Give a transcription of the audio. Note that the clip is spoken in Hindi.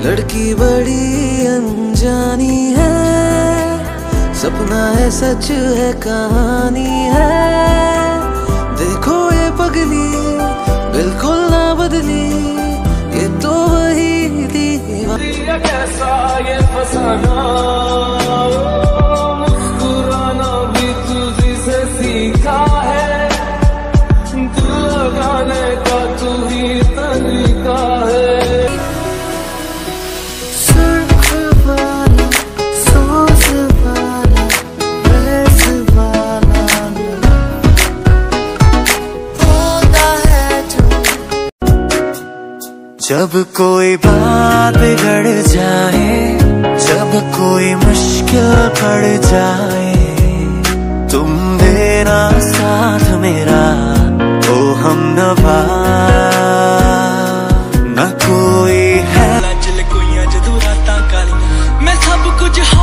लड़की बड़ी अनजानी है, सपना है सच है कहानी है। देखो ये पगली बिल्कुल ना बदली, ये तो वही दीवानी। कैसा ये फसाना, मुस्कुराना भी तुझी से सीखा है, दिल लगाने का तू ही तरीका है। जब कोई बात बिगड़ जाए, जब कोई मुश्किल पड़ जाए, तुम देना साथ मेरा ओ हमनवा। न कोई है जदू रातां कालियां, मैं सब कुछ